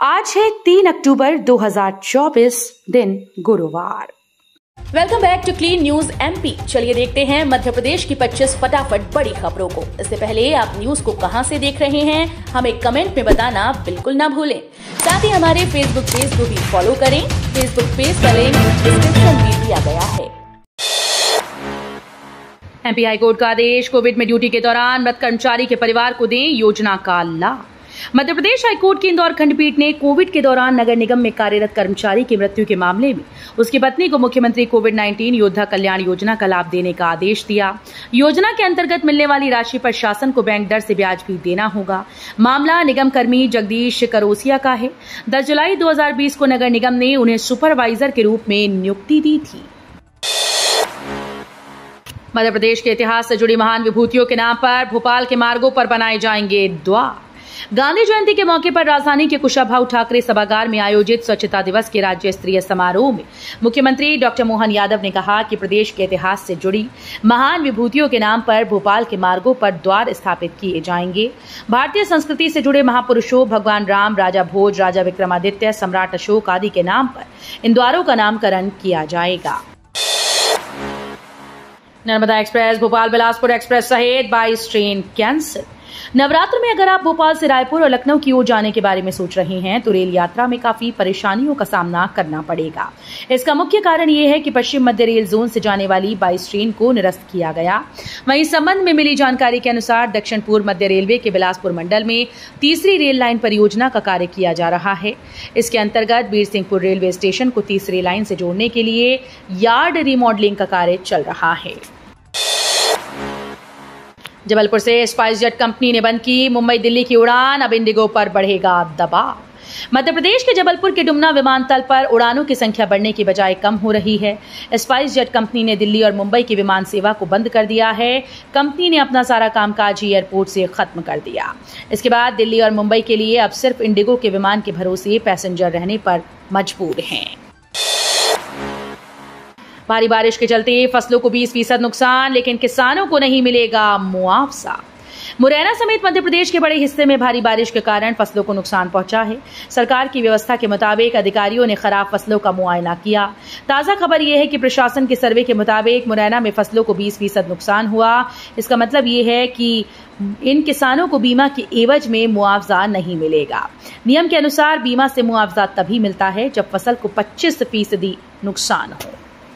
आज है 3 अक्टूबर 2024, दिन गुरुवार। Welcome back to Clean News MP. चलिए देखते हैं मध्य प्रदेश की 25 फटाफट बड़ी खबरों को। इससे पहले आप न्यूज को कहां से देख रहे हैं हमें कमेंट में बताना बिल्कुल ना भूलें। साथ ही हमारे फेसबुक पेज को भी फॉलो करें। फेसबुक पेज का लिंक डिस्क्रिप्शन में दिया गया है। एमपी हाईकोर्ट का आदेश, कोविड में ड्यूटी के दौरान मृत कर्मचारी के परिवार को दें योजना का लाभ। मध्य प्रदेश हाईकोर्ट की इंदौर खंडपीठ ने कोविड के दौरान नगर निगम में कार्यरत कर्मचारी की मृत्यु के मामले में उसकी पत्नी को मुख्यमंत्री कोविड-19 योद्धा कल्याण योजना का लाभ देने का आदेश दिया। योजना के अंतर्गत मिलने वाली राशि पर शासन को बैंक दर से ब्याज भी देना होगा। मामला निगम कर्मी जगदीश करोसिया का है। 10 जुलाई 2020 को नगर निगम ने उन्हें सुपरवाइजर के रूप में नियुक्ति दी थी। मध्य प्रदेश के इतिहास से जुड़ी महान विभूतियों के नाम पर भोपाल के मार्गों पर बनाए जाएंगे द्वार। गांधी जयंती के मौके पर राजधानी के कुशाभाऊ ठाकरे सभागार में आयोजित स्वच्छता दिवस के राज्य स्तरीय समारोह में मुख्यमंत्री डॉक्टर मोहन यादव ने कहा कि प्रदेश के इतिहास से जुड़ी महान विभूतियों के नाम पर भोपाल के मार्गों पर द्वार स्थापित किए जाएंगे। भारतीय संस्कृति से जुड़े महापुरुषों भगवान राम, राजा भोज, राजा विक्रमादित्य, सम्राट अशोक आदि के नाम पर इन द्वारों का नामकरण किया जाएगा। नर्मदा एक्सप्रेस, भोपाल बिलासपुर एक्सप्रेस सहित 22 ट्रेन कैंसिल। नवरात्र में अगर आप भोपाल से रायपुर और लखनऊ की ओर जाने के बारे में सोच रहे हैं तो रेल यात्रा में काफी परेशानियों का सामना करना पड़ेगा। इसका मुख्य कारण ये है कि पश्चिम मध्य रेल जोन से जाने वाली 22 ट्रेन को निरस्त किया गया। वहीं इस संबंध में मिली जानकारी के अनुसार दक्षिण पूर्व मध्य रेलवे के बिलासपुर मंडल में तीसरी रेल लाइन परियोजना का कार्य किया जा रहा है। इसके अंतर्गत बीरसिंहपुर रेलवे स्टेशन को तीसरी लाइन से जोड़ने के लिए यार्ड रिमॉडलिंग का कार्य चल रहा है। जबलपुर से स्पाइस जेट कंपनी ने बंद की मुंबई दिल्ली की उड़ान, अब इंडिगो पर बढ़ेगा दबाव। मध्य प्रदेश के जबलपुर के डुमना विमानतल पर उड़ानों की संख्या बढ़ने की बजाय कम हो रही है। स्पाइस जेट कंपनी ने दिल्ली और मुंबई की विमान सेवा को बंद कर दिया है। कंपनी ने अपना सारा कामकाज एयरपोर्ट से खत्म कर दिया। इसके बाद दिल्ली और मुंबई के लिए अब सिर्फ इंडिगो के विमान के भरोसे पैसेंजर रहने पर मजबूर हैं। भारी बारिश के चलते फसलों को 20% नुकसान, लेकिन किसानों को नहीं मिलेगा मुआवजा। मुरैना समेत मध्य प्रदेश के बड़े हिस्से में भारी बारिश के कारण फसलों को नुकसान पहुंचा है। सरकार की व्यवस्था के मुताबिक अधिकारियों ने खराब फसलों का मुआयना किया। ताजा खबर यह है कि प्रशासन के सर्वे के मुताबिक मुरैना में फसलों को 20% नुकसान हुआ। इसका मतलब ये है कि इन किसानों को बीमा के एवज में मुआवजा नहीं मिलेगा। नियम के अनुसार बीमा से मुआवजा तभी मिलता है जब फसल को 25% नुकसान हो।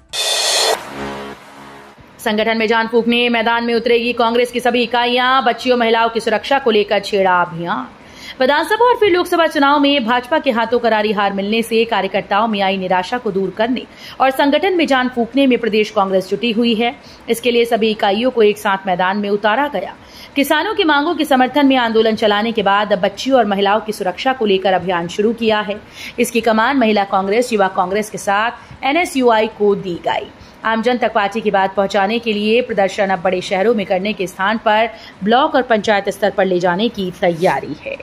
संगठन में जान फूंकने मैदान में उतरेगी कांग्रेस की सभी इकाइयां, बच्चियों महिलाओं की सुरक्षा को लेकर छेड़ा अभियान। विधानसभा और फिर लोकसभा चुनाव में भाजपा के हाथों करारी हार मिलने से कार्यकर्ताओं में आई निराशा को दूर करने और संगठन में जान फूंकने में प्रदेश कांग्रेस जुटी हुई है। इसके लिए सभी इकाइयों को एक साथ मैदान में उतारा गया। किसानों की मांगों के समर्थन में आंदोलन चलाने के बाद अब बच्चियों और महिलाओं की सुरक्षा को लेकर अभियान शुरू किया है। इसकी कमान महिला कांग्रेस, युवा कांग्रेस के साथ NSUI को दी गई। आमजन तक पार्टी की बात पहुंचाने के लिए प्रदर्शन अब बड़े शहरों में करने के स्थान पर ब्लॉक और पंचायत स्तर पर ले जाने की तैयारी है।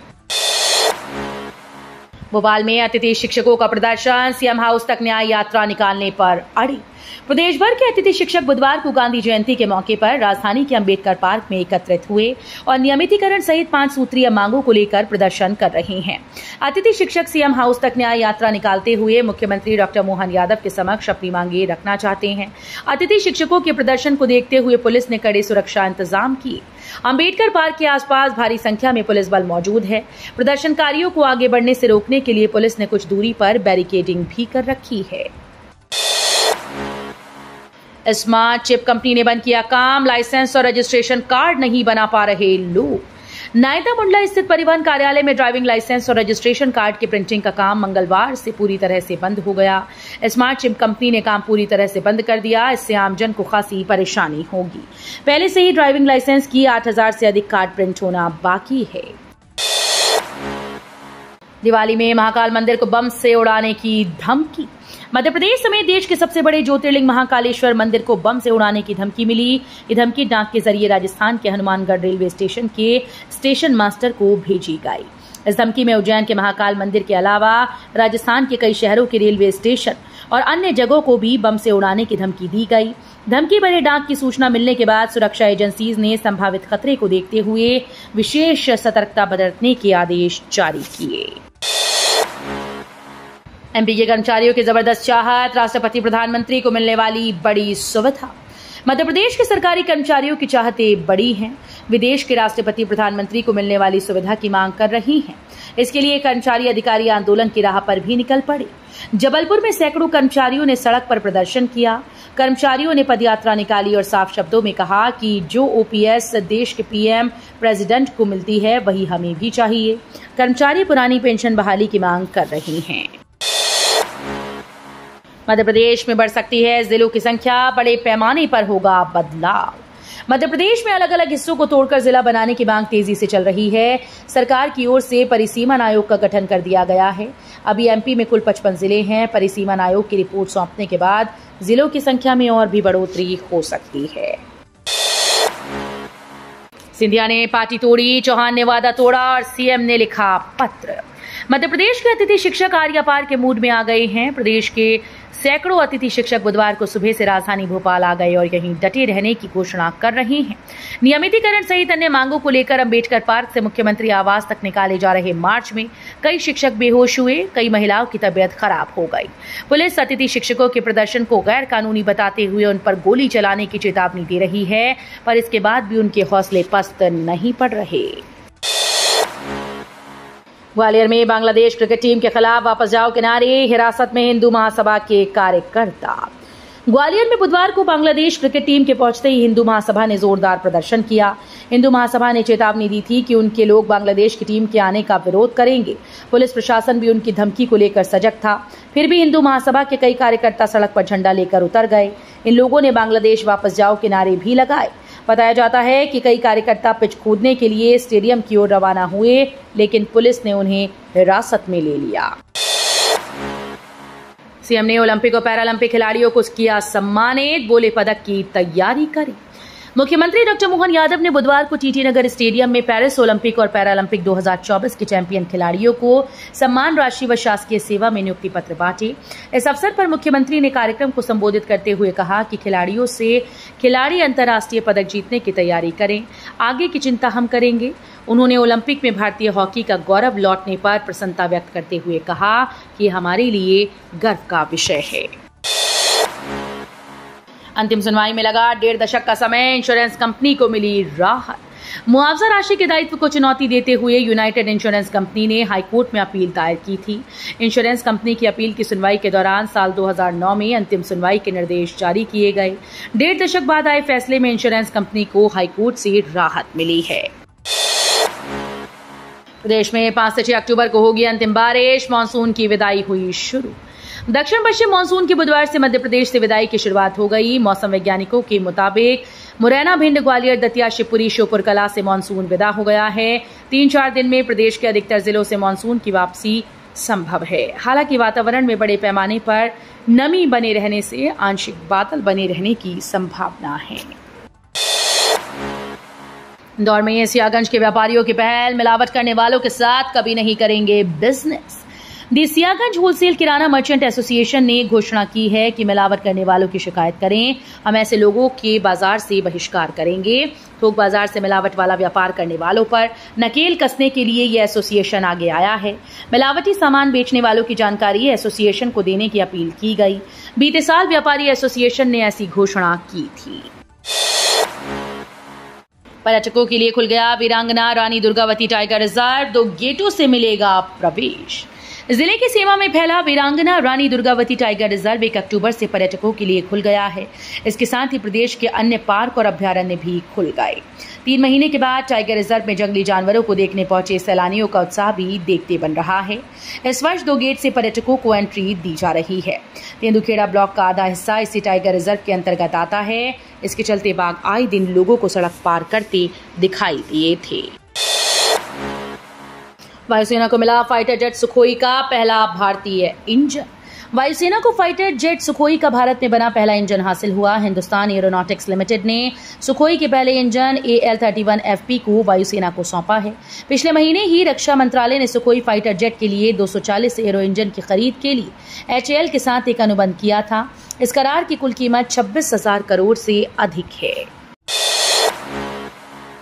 भोपाल में अतिथि शिक्षकों का प्रदर्शन, सीएम हाउस तक न्याय यात्रा निकालने पर अड़ी। प्रदेश भर के अतिथि शिक्षक बुधवार को गांधी जयंती के मौके पर राजधानी के अंबेडकर पार्क में एकत्रित हुए और नियमितीकरण सहित 5 सूत्रीय मांगों को लेकर प्रदर्शन कर रहे हैं। अतिथि शिक्षक सीएम हाउस तक न्याय यात्रा निकालते हुए मुख्यमंत्री डॉक्टर मोहन यादव के समक्ष अपनी मांगे रखना चाहते हैं। अतिथि शिक्षकों के प्रदर्शन को देखते हुए पुलिस ने कड़े सुरक्षा इंतजाम किए। अंबेडकर पार्क के आसपास भारी संख्या में पुलिस बल मौजूद है। प्रदर्शनकारियों को आगे बढ़ने से रोकने के लिए पुलिस ने कुछ दूरी पर बैरिकेडिंग भी कर रखी है। स्मार्ट चिप कंपनी ने बंद किया काम, लाइसेंस और रजिस्ट्रेशन कार्ड नहीं बना पा रहे लोग। नायदा मुंडला स्थित परिवहन कार्यालय में ड्राइविंग लाइसेंस और रजिस्ट्रेशन कार्ड की प्रिंटिंग का काम मंगलवार से पूरी तरह से बंद हो गया। स्मार्ट चिप कंपनी ने काम पूरी तरह से बंद कर दिया। इससे आमजन को खासी परेशानी होगी। पहले से ही ड्राइविंग लाइसेंस की 8000 से अधिक कार्ड प्रिंट होना बाकी है। दिवाली में महाकाल मंदिर को बम से उड़ाने की धमकी। मध्य प्रदेश समेत देश के सबसे बड़े ज्योतिर्लिंग महाकालेश्वर मंदिर को बम से उड़ाने की धमकी मिली। ये धमकी डाक के जरिए राजस्थान के हनुमानगढ़ रेलवे स्टेशन के स्टेशन मास्टर को भेजी गई। इस धमकी में उज्जैन के महाकाल मंदिर के अलावा राजस्थान के कई शहरों के रेलवे स्टेशन और अन्य जगहों को भी बम से उड़ाने की धमकी दी गई। धमकी भरे डाक की सूचना मिलने के बाद सुरक्षा एजेंसीज ने संभावित खतरे को देखते हुए विशेष सतर्कता बरतने के आदेश जारी किए। एमपी के कर्मचारियों की जबरदस्त चाहत, राष्ट्रपति प्रधानमंत्री को मिलने वाली बड़ी सुविधा। मध्य प्रदेश के सरकारी कर्मचारियों की चाहतें बड़ी हैं। विदेश के राष्ट्रपति प्रधानमंत्री को मिलने वाली सुविधा की मांग कर रही हैं। इसके लिए कर्मचारी अधिकारी आंदोलन की राह पर भी निकल पड़े। जबलपुर में सैकड़ों कर्मचारियों ने सड़क पर प्रदर्शन किया। कर्मचारियों ने पदयात्रा निकाली और साफ शब्दों में कहा कि जो ओपीएस देश के पीएम प्रेसिडेंट को मिलती है वही हमें भी चाहिए। कर्मचारी पुरानी पेंशन बहाली की मांग कर रहे हैं। मध्य प्रदेश में बढ़ सकती है जिलों की संख्या, बड़े पैमाने पर होगा बदलाव। मध्य प्रदेश में अलग अलग हिस्सों को तोड़कर जिला बनाने की मांग तेजी से चल रही है। सरकार की ओर से परिसीमन आयोग का गठन कर दिया गया है। अभी एमपी में कुल 55 जिले हैं। परिसीमन आयोग की रिपोर्ट सौंपने के बाद जिलों की संख्या में और भी बढ़ोतरी हो सकती है। सिंधिया ने पार्टी तोड़ी, चौहान ने वादा तोड़ा और सीएम ने लिखा पत्र। मध्य प्रदेश के अतिथि शिक्षक आर्यापार के मूड में आ गए हैं। प्रदेश के सैकड़ों अतिथि शिक्षक बुधवार को सुबह से राजधानी भोपाल आ गए और यहीं डटे रहने की घोषणा कर रहे हैं। नियमितीकरण सहित अन्य मांगों को लेकर अंबेडकर पार्क से मुख्यमंत्री आवास तक निकाले जा रहे मार्च में कई शिक्षक बेहोश हुए, कई महिलाओं की तबीयत खराब हो गई। पुलिस अतिथि शिक्षकों के प्रदर्शन को गैर कानूनी बताते हुए उन पर गोली चलाने की चेतावनी दे रही है, पर इसके बाद भी उनके हौसले पस्त नहीं पड़ रहे। ग्वालियर में बांग्लादेश क्रिकेट टीम के खिलाफ वापस जाओ के नारे, हिरासत में हिंदू महासभा के कार्यकर्ता। ग्वालियर में बुधवार को बांग्लादेश क्रिकेट टीम के पहुंचते ही हिंदू महासभा ने जोरदार प्रदर्शन किया। हिंदू महासभा ने चेतावनी दी थी कि उनके लोग बांग्लादेश की टीम के आने का विरोध करेंगे। पुलिस प्रशासन भी उनकी धमकी को लेकर सजग था। फिर भी हिंदू महासभा के कई कार्यकर्ता सड़क पर झंडा लेकर उतर गए। इन लोगों ने बांग्लादेश वापस जाओ के नारे भी लगाए। बताया जाता है कि कई कार्यकर्ता पिच खोदने के लिए स्टेडियम की ओर रवाना हुए, लेकिन पुलिस ने उन्हें हिरासत में ले लिया। सीएम ने ओलंपिक और पैरालंपिक खिलाड़ियों को किया सम्मानित, बोले पदक की तैयारी करें। मुख्यमंत्री डॉक्टर मोहन यादव ने बुधवार को टीटी नगर स्टेडियम में पेरिस ओलंपिक और पैरालंपिक 2024 के चैंपियन खिलाड़ियों को सम्मान राशि व शासकीय सेवा में नियुक्ति पत्र बांटे। इस अवसर पर मुख्यमंत्री ने कार्यक्रम को संबोधित करते हुए कहा कि खिलाड़ियों से खिलाड़ी अंतर्राष्ट्रीय पदक जीतने की तैयारी करें, आगे की चिंता हम करेंगे। उन्होंने ओलंपिक में भारतीय हॉकी का गौरव लौटने पर प्रसन्नता व्यक्त करते हुए कहा कि हमारे लिए गर्व का विषय है। अंतिम सुनवाई में लगा 1.5 दशक का समय, इंश्योरेंस कंपनी को मिली राहत। मुआवजा राशि के दायित्व को चुनौती देते हुए यूनाइटेड इंश्योरेंस कंपनी ने हाईकोर्ट में अपील दायर की थी। इंश्योरेंस कंपनी की अपील की सुनवाई के दौरान साल 2009 में अंतिम सुनवाई के निर्देश जारी किए गए। 1.5 दशक बाद आए फैसले में इंश्योरेंस कंपनी को हाईकोर्ट से राहत मिली है। प्रदेश में 5 से 6 अक्टूबर को होगी अंतिम बारिश, मानसून की विदाई हुई शुरू। दक्षिण पश्चिम मानसून की बुधवार से मध्य प्रदेश से विदाई की शुरुआत हो गई। मौसम वैज्ञानिकों के मुताबिक मुरैना, भिंड, ग्वालियर, दतिया, शिवपुरी, श्योपुर कला से मानसून विदा हो गया है। 3-4 दिन में प्रदेश के अधिकतर जिलों से मानसून की वापसी संभव है। हालांकि वातावरण में बड़े पैमाने पर नमी बने रहने से आंशिक बादल बने रहने की संभावना है। इंदौर में सियागंज के व्यापारियों की पहल, मिलावट करने वालों के साथ कभी नहीं करेंगे business. The Siyaganj wholesale kirana merchant association ने घोषणा की है कि मिलावट करने वालों की शिकायत करें, हम ऐसे लोगों के बाजार से बहिष्कार करेंगे। थोक बाजार से मिलावट वाला व्यापार करने वालों पर नकेल कसने के लिए यह एसोसिएशन आगे आया है। मिलावटी सामान बेचने वालों की जानकारी एसोसिएशन को देने की अपील की गई। बीते साल व्यापारी एसोसिएशन ने ऐसी घोषणा की थी। पर्यटकों के लिए खुल गया वीरांगना रानी दुर्गावती टाइगर रिजर्व, 2 गेटों से मिलेगा प्रवेश। जिले की सीमा में फैला वीरांगना रानी दुर्गावती टाइगर रिजर्व 1 अक्टूबर से पर्यटकों के लिए खुल गया है। इसके साथ ही प्रदेश के अन्य पार्क और अभ्यारण्य भी खुल गए। 3 महीने के बाद टाइगर रिजर्व में जंगली जानवरों को देखने पहुंचे सैलानियों का उत्साह भी देखते बन रहा है। इस वर्ष 2 गेट से पर्यटकों को एंट्री दी जा रही है। तेंदुखेड़ा ब्लॉक का आधा हिस्सा इसी टाइगर रिजर्व के अंतर्गत आता है। इसके चलते बाघ आए दिन लोगों को सड़क पार करते दिखाई दिए थे। वायुसेना को मिला फाइटर जेट सुखोई का पहला भारतीय इंजन। वायुसेना को फाइटर जेट सुखोई का भारत में बना पहला इंजन हासिल हुआ। हिंदुस्तान एरोनॉटिक्स लिमिटेड ने सुखोई के पहले इंजन AL-31FP को वायुसेना को सौंपा है। पिछले महीने ही रक्षा मंत्रालय ने सुखोई फाइटर जेट के लिए 240 एरो इंजन की खरीद के लिए HAL के साथ एक अनुबंध किया था। इस करार की कुल कीमत 26,000 करोड़ से अधिक है।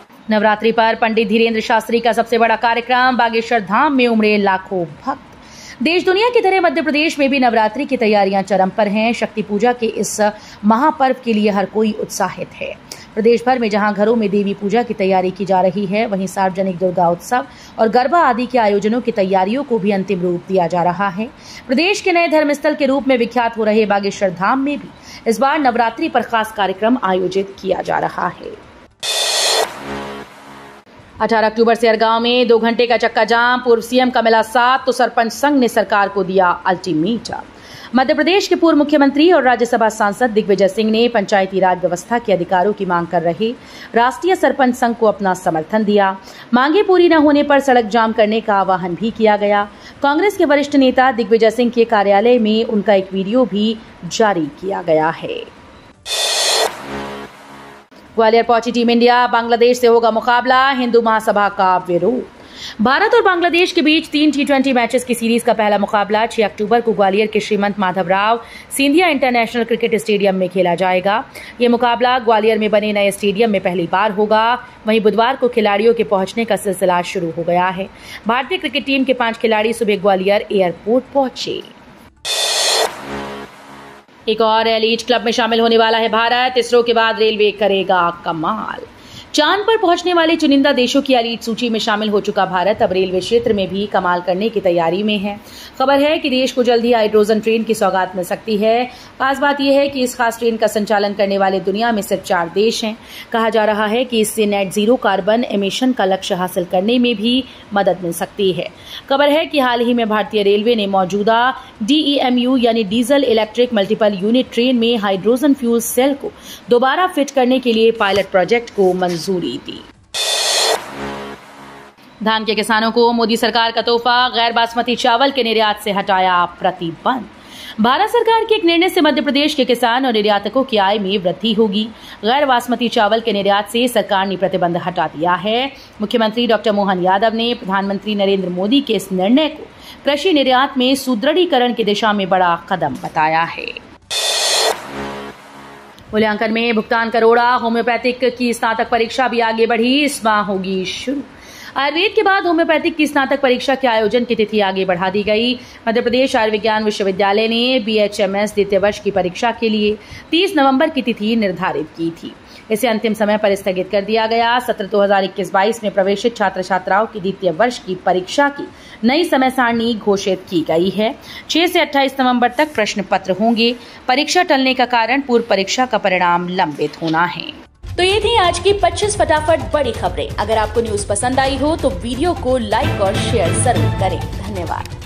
नवरात्रि पर पंडित धीरेन्द्र शास्त्री का सबसे बड़ा कार्यक्रम, बागेश्वर धाम में उमड़े लाखों भक्त। देश दुनिया की तरह मध्य प्रदेश में भी नवरात्रि की तैयारियां चरम पर हैं। शक्ति पूजा के इस महापर्व के लिए हर कोई उत्साहित है। प्रदेश भर में जहां घरों में देवी पूजा की तैयारी की जा रही है, वहीं सार्वजनिक दुर्गा उत्सव और गरबा आदि के आयोजनों की तैयारियों को भी अंतिम रूप दिया जा रहा है। प्रदेश के नए धर्मस्थल के रूप में विख्यात हो रहे बागेश्वर धाम में भी इस बार नवरात्रि पर खास कार्यक्रम आयोजित किया जा रहा है। 18 अक्टूबर से हरगांव में 2 घंटे का चक्का जाम, पूर्व सीएम का मिला साथ तो सरपंच संघ ने सरकार को दिया अल्टीमेटम। मध्य प्रदेश के पूर्व मुख्यमंत्री और राज्यसभा सांसद दिग्विजय सिंह ने पंचायती राज व्यवस्था के अधिकारों की मांग कर रहे राष्ट्रीय सरपंच संघ को अपना समर्थन दिया। मांगे पूरी न होने पर सड़क जाम करने का आह्वान भी किया गया। कांग्रेस के वरिष्ठ नेता दिग्विजय सिंह के कार्यालय में उनका एक वीडियो भी जारी किया गया है। ग्वालियर पहुंची टीम इंडिया, बांग्लादेश से होगा मुकाबला, हिंदू महासभा का विरोध। भारत और बांग्लादेश के बीच 3 T20 मैचेस की सीरीज का पहला मुकाबला 6 अक्टूबर को ग्वालियर के Shrimant Madhavrao Scindia international cricket stadium में खेला जाएगा। ये मुकाबला ग्वालियर में बने नए स्टेडियम में पहली बार होगा। वहीं बुधवार को खिलाड़ियों के पहुंचने का सिलसिला शुरू हो गया है। भारतीय क्रिकेट टीम के 5 खिलाड़ी सुबह ग्वालियर एयरपोर्ट पहुंचे। एक और एलीट क्लब में शामिल होने वाला है भारत। इसरो के बाद रेलवे करेगा कमाल। चांद पर पहुंचने वाले चुनिंदा देशों की एलीट सूची में शामिल हो चुका भारत अब रेलवे क्षेत्र में भी कमाल करने की तैयारी में है। खबर है कि देश को जल्द ही हाइड्रोजन ट्रेन की सौगात मिल सकती है। खास बात यह है कि इस खास ट्रेन का संचालन करने वाले दुनिया में सिर्फ 4 देश हैं। कहा जा रहा है कि इससे नेट जीरो कार्बन एमिशन का लक्ष्य हासिल करने में भी मदद मिल सकती है। खबर है कि हाल ही में भारतीय रेलवे ने मौजूदा DEMU यानी diesel electric multiple unit train में हाइड्रोजन फ्यूल सेल को दोबारा फिट करने के लिए पायलट प्रोजेक्ट को मंजूरी दी। धान के किसानों को मोदी सरकार का तोहफा, गैर बासमती चावल के निर्यात से हटाया प्रतिबंध। भारत सरकार के एक निर्णय से मध्य प्रदेश के किसान और निर्यातकों की आय में वृद्धि होगी। गैर बासमती चावल के निर्यात से सरकार ने प्रतिबंध हटा दिया है। मुख्यमंत्री डॉक्टर मोहन यादव ने प्रधानमंत्री नरेंद्र मोदी के इस निर्णय को कृषि निर्यात में सुदृढ़ीकरण की दिशा में बड़ा कदम बताया है। मूल्यांकन में भुगतान करोड़ा, होम्योपैथिक की स्नातक परीक्षा भी आगे बढ़ी, इस माह होगी शुरू। आयुर्वेद के बाद होम्योपैथिक की स्नातक परीक्षा के आयोजन की तिथि आगे बढ़ा दी गई। मध्य प्रदेश आयुर्विज्ञान विश्वविद्यालय ने BHMS द्वितीय वर्ष की परीक्षा के लिए 30 नवंबर की तिथि निर्धारित की थी। इसे अंतिम समय पर स्थगित कर दिया गया। सत्र 2021-22 में प्रवेशित छात्र छात्राओं की द्वितीय वर्ष की परीक्षा की नई समय सारणी घोषित की गई है। 6 से 28 नवंबर तक प्रश्न पत्र होंगे। परीक्षा टलने का कारण पूर्व परीक्षा का परिणाम लंबित होना है। तो ये थी आज की 25 फटाफट बड़ी खबरें। अगर आपको न्यूज पसंद आई हो तो वीडियो को लाइक और शेयर जरूर करें। धन्यवाद।